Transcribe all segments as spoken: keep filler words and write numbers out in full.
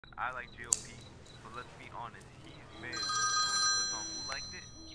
I like G O P, but let's be honest, he's mid. Click on who liked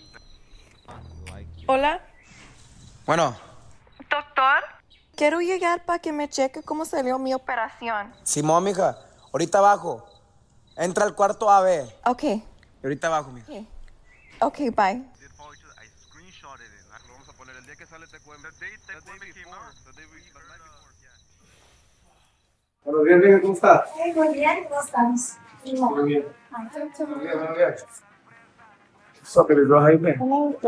it. Hola, Bueno, doctor. Quiero llegar para que me cheque cómo salió mi operación. Simón, mija, ahorita abajo. Entra al cuarto A B. Ok, Y ahorita abajo, mija. ok, ok, bye. Did follow each other. I screenshotted it. Lo vamos a poner el día que sale te cuento. The day, the day before. The day before. The night before, yeah. Buenos días, amiga, ¿cómo estás? Ay, muy bien, ¿cómo estamos? Muy bien. Ay, Muy bien, muy bien. So, que les vas a irme.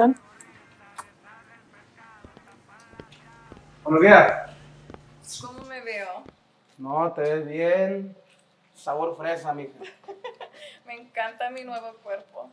Buenos días. ¿Cómo me veo? No, te ves bien. Sabor fresa, mija. Me encanta mi nuevo cuerpo.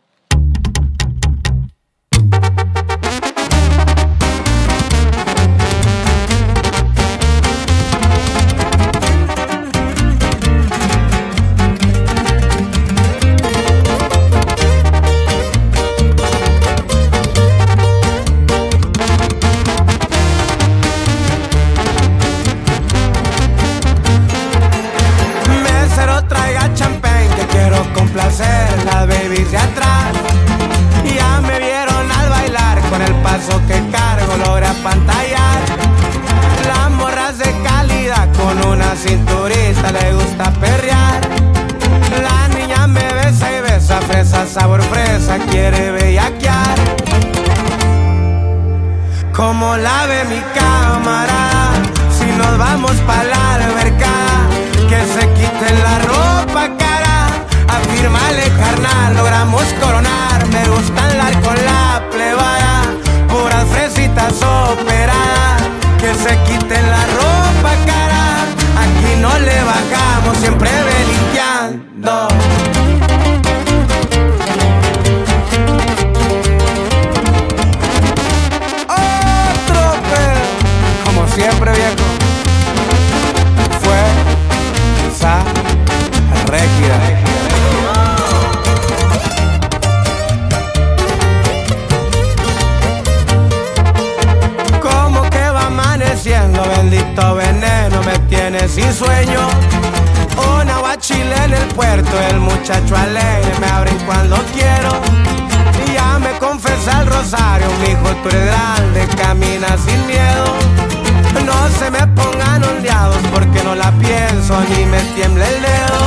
Traiga champagne que quiero complacer las babies de atrás. Ya me vieron al bailar con el paso que cargo logré apantallar. Las morras de calidad con una cinturita le gusta perrear. La niña me besa y besa, fresa, sabor fresa, quiere bellaquear. Como la ve mi cámara, si nos vamos pa' la alberca, que se quiten la ropa cara, afírmale carnal, logramos coronar. Me gusta andar con la plebada, puras fresitas operadas, que se quiten la ropa cara, aquí no le bajamos, siempre belicando. Otro pedo, como siempre viejo, fue esa Régida. Como que va amaneciendo, bendito veneno me tiene sin sueño. Una guachile en el puerto, el muchacho alegre me abren cuando quiero. Y ya me confesa el rosario, mijo, tú eres grande, camina sin miedo. No se me pongan ondeados porque no la pienso ni me tiembla el dedo.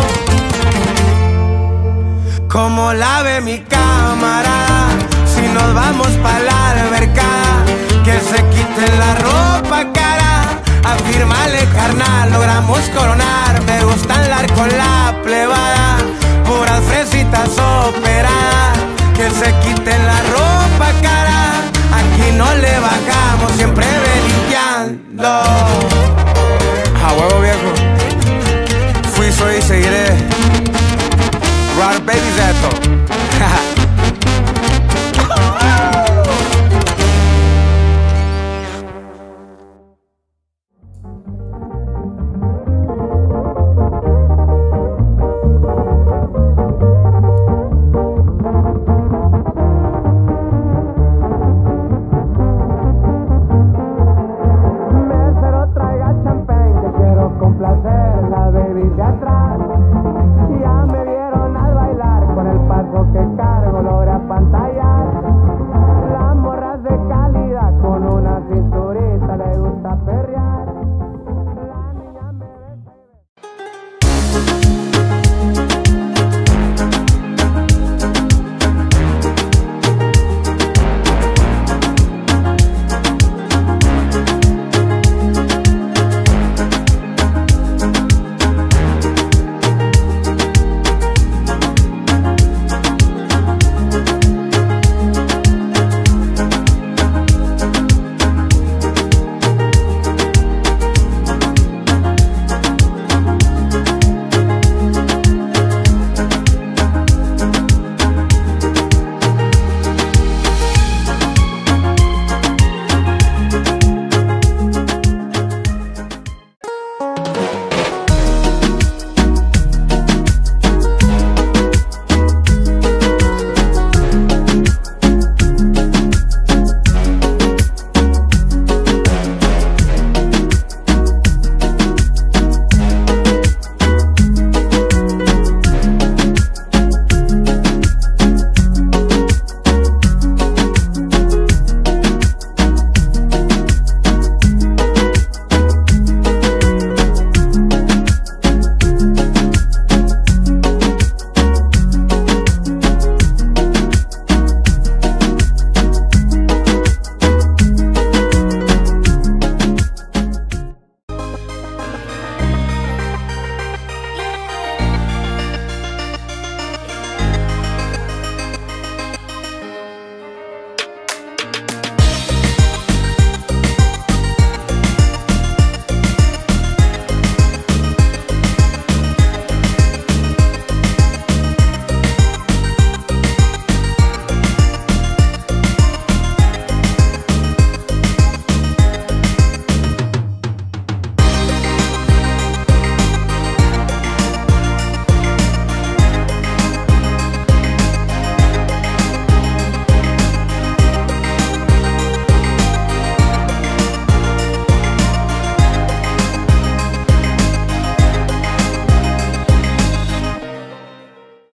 Como la ve mi cámara, si nos vamos pa' la alberca, que se quiten la ropa cara, afírmale carnal, logramos coronar. Me gusta andar con la plebada, puras fresitas operadas, que se quiten la ropa cara, aquí no le bajamos, siempre belicando. A huevo viejo, fui, soy y seguiré. Run, baby, Zeto.